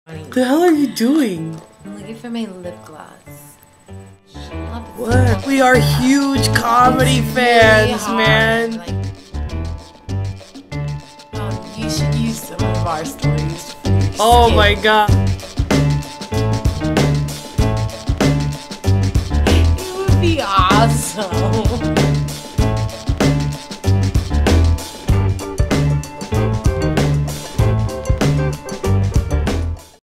What the hell are you doing? I'm looking for my lip gloss. What? We are huge comedy fans, man. Like, you should use some of our stories. Oh my god. It would be awesome.